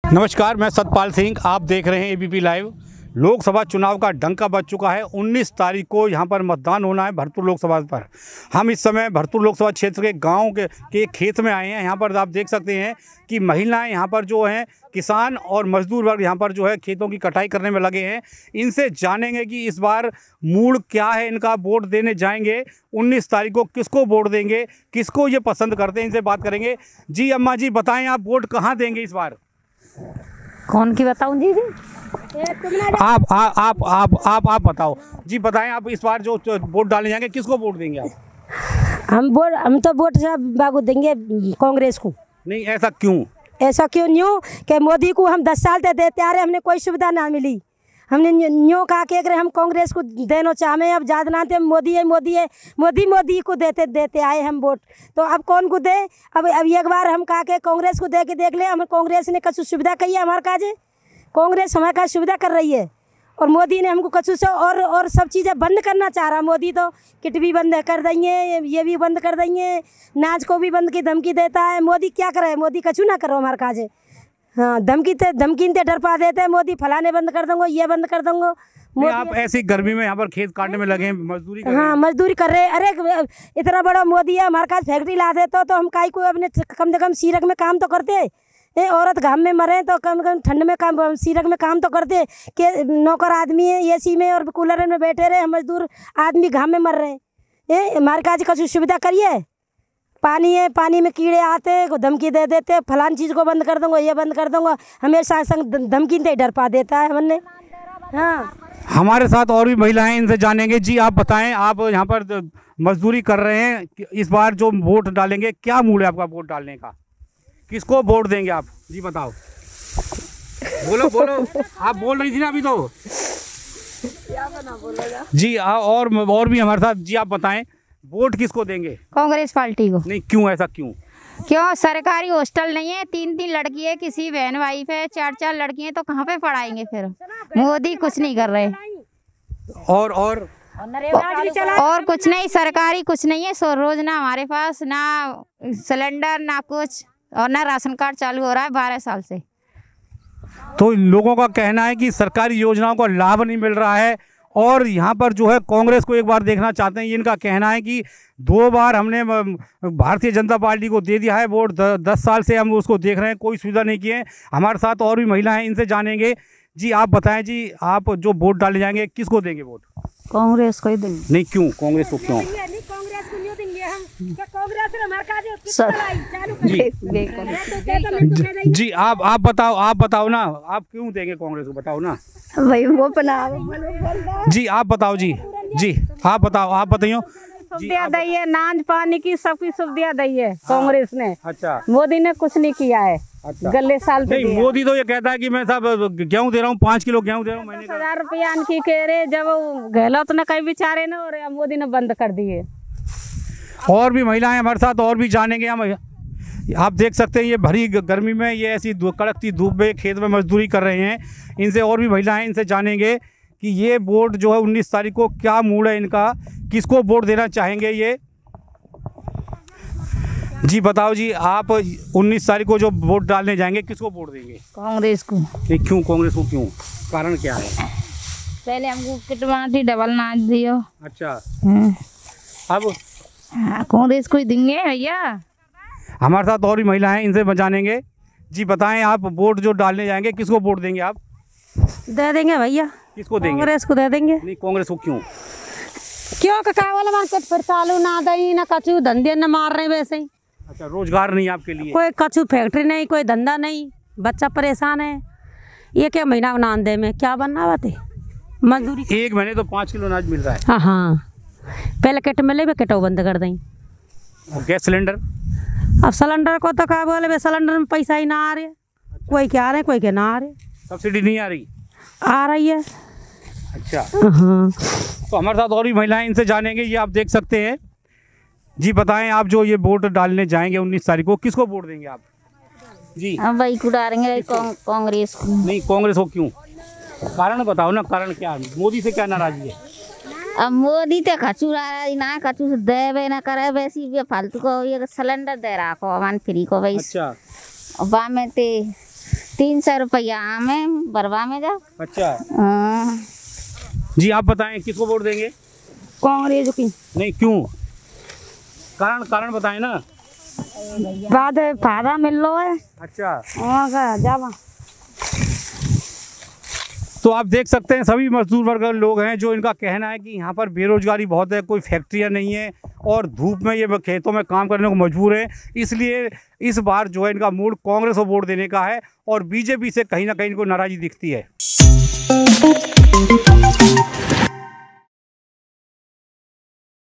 नमस्कार, मैं सतपाल सिंह। आप देख रहे हैं एबीपी लाइव। लोकसभा चुनाव का डंका बज चुका है। 19 तारीख को यहां पर मतदान होना है भरतपुर लोकसभा पर। हम इस समय भरतपुर लोकसभा क्षेत्र के गांव के खेत में आए हैं। यहां पर आप देख सकते हैं कि महिलाएं यहां पर जो हैं, किसान और मजदूर वर्ग यहां पर जो है खेतों की कटाई करने में लगे हैं। इनसे जानेंगे कि इस बार मूड क्या है इनका। वोट देने जाएंगे 19 तारीख को, किसको वोट देंगे, किसको ये पसंद करते हैं, इनसे बात करेंगे। जी अम्मा जी, बताएं आप वोट कहाँ देंगे इस बार? कौन की बताऊं जी? आप बताओ जी। बताएं आप इस बार जो वोट डालने जाएंगे किसको वोट देंगे आप? हम तो वोट बाबू देंगे कांग्रेस को। नहीं, ऐसा क्यों? ऐसा क्यों न्यू कि मोदी को हम 10 साल से देते आ रहे, हमने कोई सुविधा ना मिली। हमने न्यू कहा कि अगर हम कांग्रेस को देना चाहें, अब ज़्यादा ना थे, मोदी को देते आए हम वोट। तो अब कौन को दे? अब एक बार हम कहा कि कांग्रेस को दे के देख ले। हमें कांग्रेस ने कुछ सुविधा कही है हमारे काज। कांग्रेस हमारे काज सुविधा कर रही है और मोदी ने हमको कछु से और सब चीज़ें बंद करना चाह रहा। मोदी तो किट भी बंद कर देंगे, ये भी बंद कर देंगे, नाच को भी बंद की धमकी देता है। मोदी क्या करे? मोदी कछु ना करो हमारे काज। हाँ, धमकी ते डर पा देते हैं। मोदी फलाने बंद कर दूंगा, ये बंद कर दूंगा। आप ऐसी गर्मी में यहाँ पर खेत काटने में लगे हैं, मजदूरी कर रहे हैं। हाँ, मजदूरी कर रहे हैं। अरे इतना बड़ा मोदी है, हमारे पास फैक्ट्री ला देता तो हम काई को अपने कम से कम सीरक में काम तो करते। औरत घाम में मरे तो कम से कम ठंड में काम, सीरक में काम तो करते। कि नौकर आदमी है एसी में और कूलर में बैठे रहे, हम मजदूर आदमी घाम में मर रहे हैं। हमारे काज का सुविधा करिए। पानी है, पानी में कीड़े आते हैं, धमकी दे देते, फलान चीज़ को बंद कर दूंगा, ये बंद कर दूंगा। हमेशा संग धमकी से डर पा देता है हमने। हाँ, हमारे साथ और भी महिलाएं, इनसे जानेंगे। जी आप बताएं, आप यहाँ पर मजदूरी कर रहे हैं, इस बार जो वोट डालेंगे क्या मूड है आपका वोट डालने का? किसको वोट देंगे आप? जी बताओ, बोलो। आप बोल रही थी ना अभी तो। जी और भी हमारे साथ। जी आप बताएं, वोट किसको देंगे? कांग्रेस पार्टी को। नहीं, क्यों? ऐसा क्यों? क्यों? सरकारी हॉस्टल नहीं है, 3-3 लड़की है, किसी बहन भाई पे 4-4 लड़की है, तो कहाँ पे पढ़ाएंगे फिर? मोदी कुछ नहीं कर रहे। और कुछ नहीं, सरकारी कुछ नहीं है। सो रोज ना हमारे पास ना सिलेंडर ना कुछ, और ना राशन कार्ड चालू हो रहा है 12 साल से। तो लोगों का कहना है कि सरकारी योजनाओं का लाभ नहीं मिल रहा है और यहाँ पर जो है कांग्रेस को एक बार देखना चाहते हैं। इनका कहना है कि 2 बार हमने भारतीय जनता पार्टी को दे दिया है वोट, 10 साल से हम उसको देख रहे हैं, कोई सुविधा नहीं किए। हमारे साथ और भी महिलाएं, इनसे जानेंगे। जी आप बताएं जी, आप जो वोट डाले जाएंगे किसको देंगे वोट? कांग्रेस को ही देंगे। नहीं, क्यों? कांग्रेस को क्यों? जी आप बताओ ना, आप क्यों देंगे कांग्रेस को? बताओ ना भाई, वो अपना। जी आप बताओ। जी आप बताओ, आप बताइए। सुविधा दी है, नाच पानी की सबकी सुविधा दी है कांग्रेस ने। अच्छा, मोदी ने कुछ नहीं किया है। अच्छा, गले साल नहीं, मोदी तो ये कहता है कि मैं सब गेहूं दे रहा हूँ, 5 किलो गेहूं दे रहा हूँ महीने का। 10,000 रुपया की कह रहे, जब गहलोत ने कई बेचारे ने और मोदी ने बंद कर दिए। और भी महिलाएं हमारे साथ और भी जानेंगे हम। आप देख सकते हैं ये भरी गर्मी में, ये ऐसी कड़कती धूप में खेत में मजदूरी कर रहे हैं। इनसे और भी महिलाएं, इनसे जानेंगे कि ये वोट जो है 19 तारीख को क्या मूड है इनका, किसको वोट देना चाहेंगे ये। जी बताओ जी, आप 19 तारीख को जो वोट डालने जाएंगे किसको वोट देंगे? कांग्रेस को। नहीं, क्यों कांग्रेस को? क्यों? कारण क्या है? पहले हमको किट बनाती, डबल नाच दियो। अच्छा, अब कांग्रेस को ही देंगे भैया। हमारे साथ और भी महिलाएं, इनसे जानेंगे। जी बताएं, आप वोट जो डालने जाएंगे किसको वोट देंगे आप? दे देंगे भैया। किसको देंगे? कांग्रेस को दे देंगे। नहीं, कांग्रेस को क्यों? कावल मार्केट फिर चालू ना दई ना कछु धंधे न मार रहे वैसे ही। अच्छा, रोजगार नहीं आपके लिए? कोई कछु फैक्ट्री नहीं, कोई धंधा नहीं, बच्चा परेशान है। ये क्या महीना नांदे में क्या बनना बाते मजदूरी। 1 महीने तो 5 किलो अनाज मिल रहा है। हाँ हाँ, पहले किट मिले वे किटो बंद कर दें। और गैस सिलेंडर? अब सिलेंडर को तो क्या बोले वे, सिलेंडर में पैसा ही ना आ रहे। कोई क्या आ रहे, कोई क्या ना आ रहे। सब्सिडी नहीं आ रही? आ रही है। अच्छा, हाँ। तो हमारे साथ और भी महिलाएं, इनसे जानेंगे। ये आप देख सकते हैं। जी बताएं, आप जो ये वोट डालने जाएंगे 19 तारीख को किसको वोट देंगे आप? जी हम भाई को डालेंगे कांग्रेस को। नहीं, कांग्रेस को क्यों? कारण बताओ ना, कारण क्या है? मोदी से क्या नाराजगी है? अब मोदी तो कछु ना कछु देवे ना करे, वैसी भी फालतू को ये सिलेंडर दे रहा को अमान फ्री को भाई। अच्छा, बा में ते 300 रुपया में बरवा में जा। अच्छा हाँ। जी, आप बताएं किसको वोट देंगे? कांग्रेस की। नहीं, क्यों? कारण बताएं ना। बाद फायदा मिल रहा है। अच्छा जावा। तो आप देख सकते हैं सभी मजदूर वर्ग के लोग हैं जो इनका कहना है कि यहाँ पर बेरोजगारी बहुत है, कोई फैक्ट्रियाँ नहीं है और धूप में ये खेतों में काम करने को मजबूर है। इसलिए इस बार जो है इनका मूड कांग्रेस को वोट देने का है और बीजेपी से कहीं ना कहीं इनको नाराज़गी दिखती है।